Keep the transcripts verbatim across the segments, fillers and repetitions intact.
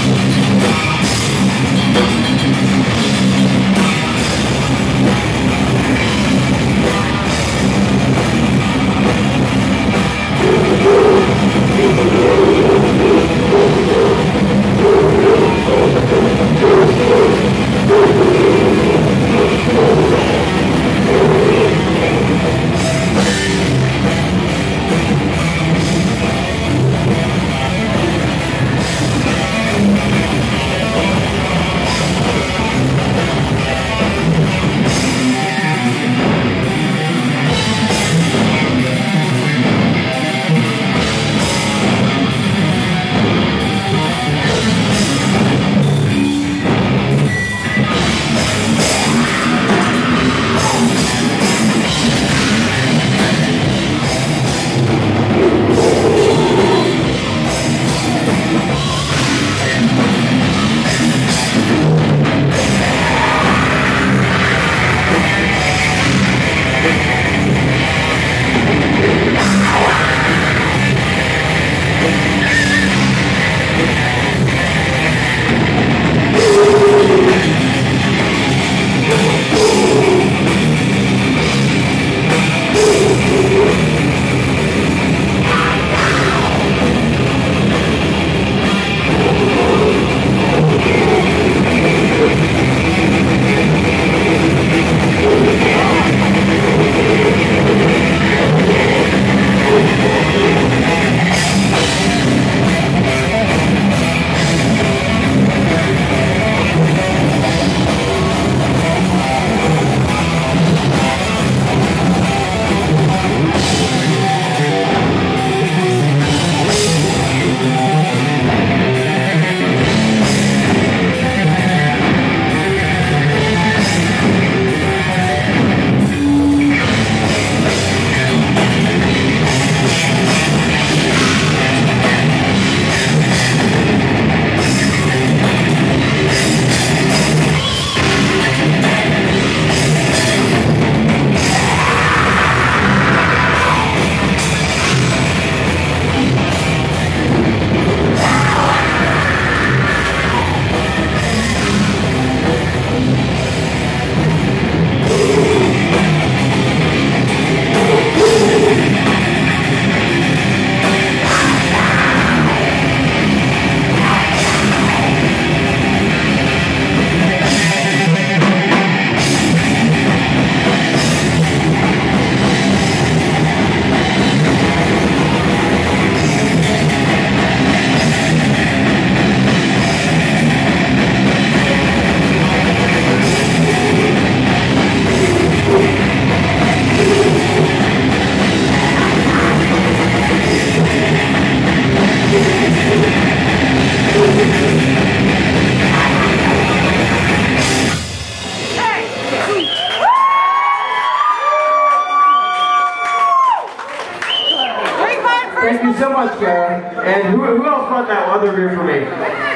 Thank you so much, Karen. And who, who else brought that other beer for me?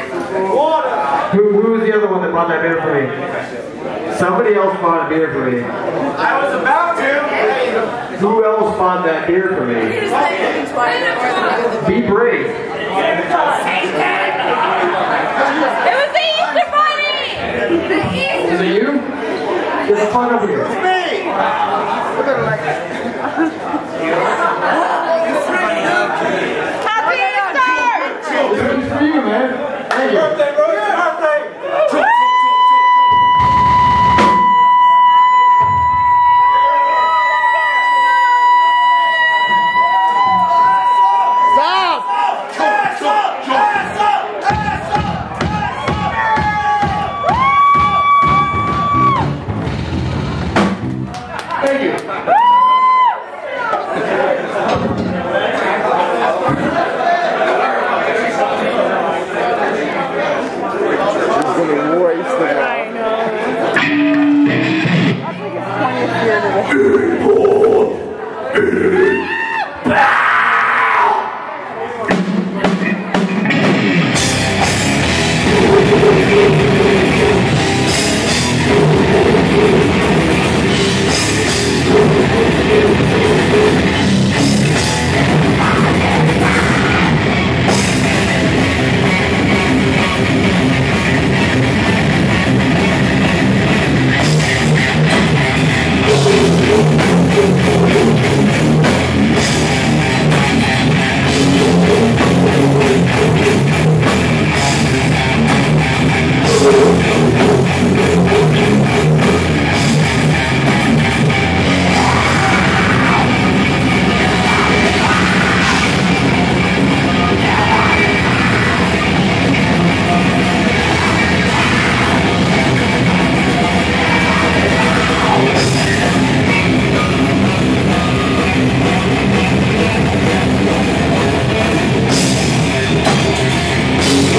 Who, who was the other one that brought that beer for me? Somebody else bought a beer for me. I was about to. Who else bought that beer for me? Be brave. It was the Easter Bunny! The Easter Is it you? Get the fun over here. It's me! Happy Easter! This is for you, man. Thank you. Birthday, bro! Birthday! Stop!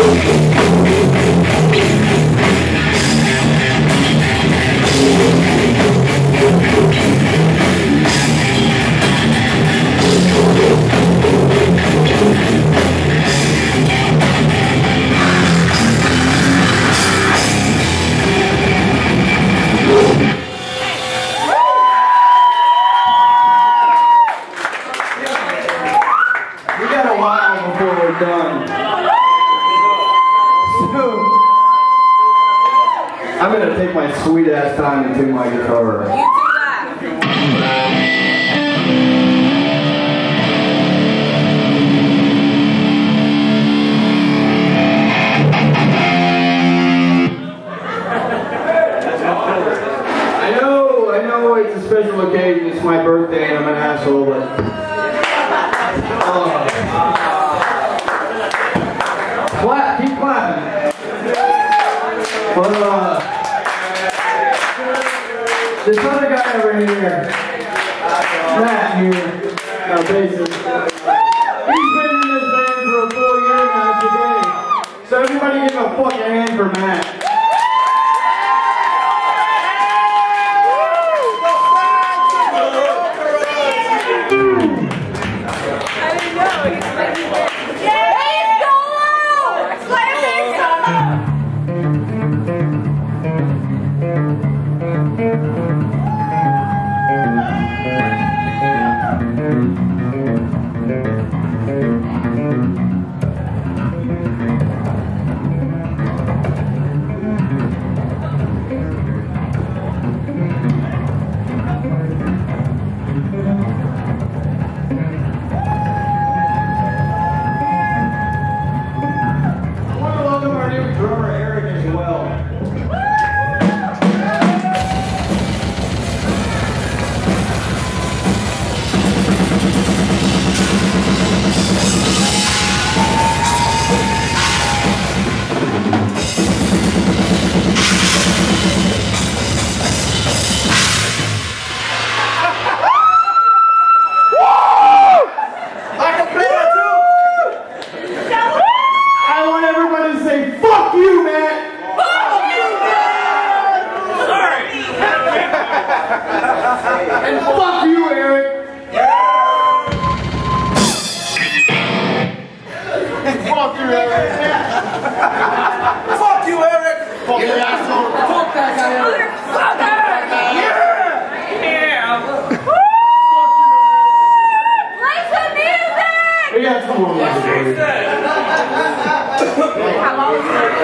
I'm gonna take my sweet ass time and tune my guitar. You do that. I know, I know it's a special occasion, it's my birthday and I'm an asshole, but... Oh. Clap, keep clapping. But, uh... this other guy over here, Matt here, our bassist, he's been in this band for a full year now today. So everybody give a fucking hand for Matt. And fuck you, Eric! Fuck you, Eric! Fuck you, Eric! Fuck you, asshole! Fuck that guy, Eric! Fuck that! Yeah! Yeah! Play some music! We got some more music. How long is it?